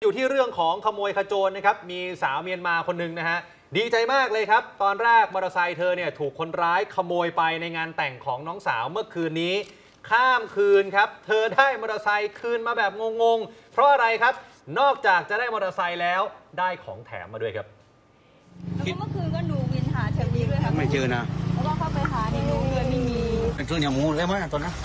อยู่ที่เรื่องของขโมยขโจรนะครับมีสาวเมียนมาคนหนึ่งนะฮะดีใจมากเลยครับตอนแรกมอเตอร์ไซค์เธอเนี่ยถูกคนร้ายขโมยไปในงานแต่งของน้องสาวเมื่อคืนนี้ข้ามคืนครับเธอได้มอเตอร์ไซค์คืนมาแบบงงๆเพราะอะไรครับนอกจากจะได้มอเตอร์ไซค์แล้วได้ของแถมมาด้วยครับแล้วเมื่อคืนก็ดูวินหาแถวนี้ด้วยครับไม่เจอนะแล้วก็เข้าไปหาในนู้นเลยไม่มีเป็นเครื่องเหนียวหมูได้ไหมตอนนั้น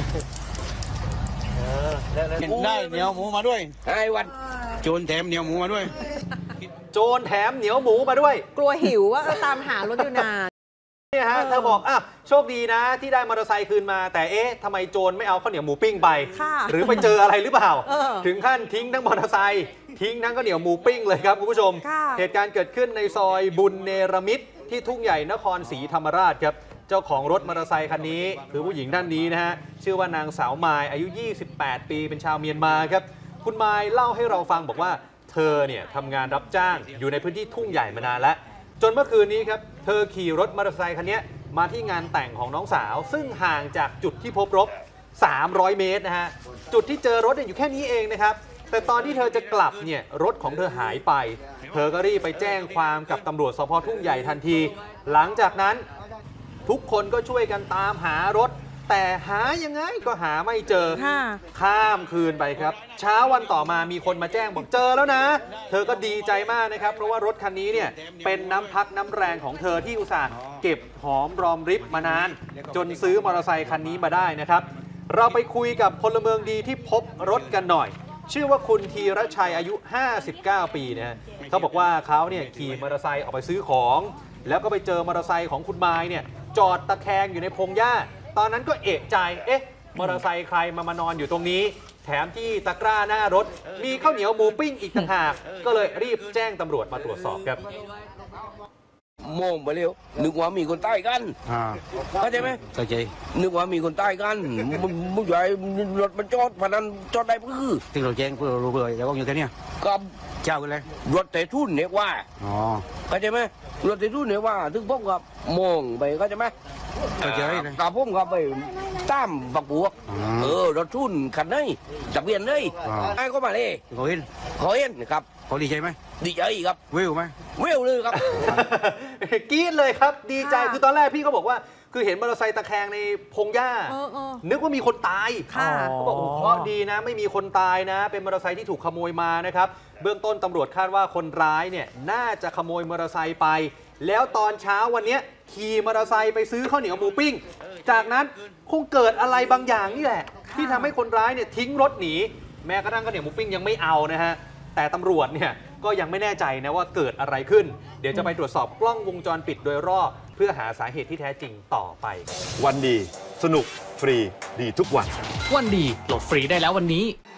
ได้เหนียวหมูมาด้วยไอ้วันโจรแถมเหนียวหมูมาด้วยโจรแถมเหนียวหมูมาด้วยกลัวหิวว่าตามหารถอยู่นานเนี่ยฮะเธอบอกโชคดีนะที่ได้มอเตอร์ไซค์คืนมาแต่เอ๊ะทำไมโจรไม่เอาข้าวเหนียวหมูปิ้งไปหรือไปเจออะไรหรือเปล่าถึงขั้นทิ้งทั้งมอเตอร์ไซค์ทิ้งทั้งข้าวเหนียวหมูปิ้งเลยครับคุณผู้ชมเหตุการณ์เกิดขึ้นในซอยบุญเนรมิตรที่ทุ่งใหญ่นครศรีธรรมราชครับเจ้าของรถมอเตอร์ไซค์คันนี้คือผู้หญิงท่านนี้นะฮะชื่อว่านางสาวมายอายุ28ปีเป็นชาวเมียนมาครับคุณมายเล่าให้เราฟังบอกว่าเธอเนี่ยทำงานรับจ้างอยู่ในพื้นที่ทุ่งใหญ่มานานแล้วจนเมื่อคืนนี้ครับเธอขี่รถมอเตอร์ไซค์คันนี้มาที่งานแต่งของน้องสาวซึ่งห่างจากจุดที่พบรถ300 เมตรนะฮะจุดที่เจอรถอยู่แค่นี้เองนะครับแต่ตอนที่เธอจะกลับเนี่ยรถของเธอหายไปเธอก็รีบไปแจ้งความกับตำรวจสภ.ทุ่งใหญ่ทันทีหลังจากนั้นทุกคนก็ช่วยกันตามหารถแต่หายังไงก็หาไม่เจอข้ามคืนไปครับเช้าวันต่อมามีคนมาแจ้งบอกเจอแล้วนะเธอก็ดีใจมากนะครับเพราะว่ารถคันนี้เนี่ยเป็นน้ำพักน้ำแรงของเธอที่อุตส่าห์เก็บหอมรอมริบมานานจนซื้อมอเตอร์ไซคันนี้มาได้นะครับเราไปคุยกับพลเมืองดีที่พบรถกันหน่อยชื่อว่าคุณธีรชัยอายุ59ปีนะเขาบอกว่าเขาเนี่ยขี่มอเตอร์ไซค์ออกไปซื้อของแล้วก็ไปเจอมอเตอร์ไซค์ของคุณมายเนี่ยจอดตะแคงอยู่ในพงหญ้าตอนนั้นก็เอะใจมอเตอร์ไซค์ใครมานอนอยู่ตรงนี้แถมที่ตะกร้าหน้ารถมีข้าวเหนียวหมูปิ้งอีกต่างหากก็เลยรีบแจ้งตำรวจมาตรวจสอบครับโมงไปเร็วนึกว่ามีคนใต้กันเข้าใจไหมเข้าใจนึกว่ามีคนใต้กันมึงใหญ่รถมันจอดพนันจอดได้ก็คือที่เราแจ้งเพื่อรู้เลยแล้วก็อยู่แค่นี้กับเจ้ากันเลยรถแต่ทุ่นเนี่ยว่าเข้าใจไหมรถแต่ทุ่นเนี่ยว่าถึงพบกับโมงไปเข้าใจไหมเข้าใจกับผมกับไปตามบักบวกรถทุ่นคันนี้จับเวียนเลยไอ้ก็มาเลยขอเห็นครับเขาดีใจไหมดีใจครับวิวไหมวิวเลยครับกรี๊ดเลยครับดีใจคือตอนแรกพี่ก็บอกว่าคือเห็นมอเตอร์ไซค์ตะแคงในพงหญ้านึกว่ามีคนตายเขาบอกเคราะห์ดีนะไม่มีคนตายนะเป็นมอเตอร์ไซค์ที่ถูกขโมยมานะครับเบื้องต้นตำรวจคาดว่าคนร้ายเนี่ยน่าจะขโมยมอเตอร์ไซค์ไปแล้วตอนเช้าวันนี้ขี่มอเตอร์ไซค์ไปซื้อข้าวเหนียวหมูปิ้งจากนั้นคงเกิดอะไรบางอย่างนี่แหละที่ทำให้คนร้ายเนี่ยทิ้งรถหนีแม้กระทั่งข้าวเหนียวหมูปิ้งยังไม่เอานะฮะแต่ตำรวจเนี่ยก็ยังไม่แน่ใจนะว่าเกิดอะไรขึ้นเดี๋ยวจะไปตรวจสอบกล้องวงจรปิดโดยรอบเพื่อหาสาเหตุที่แท้จริงต่อไปวันดีสนุกฟรีดีทุกวันวันดีโหลดฟรีได้แล้ววันนี้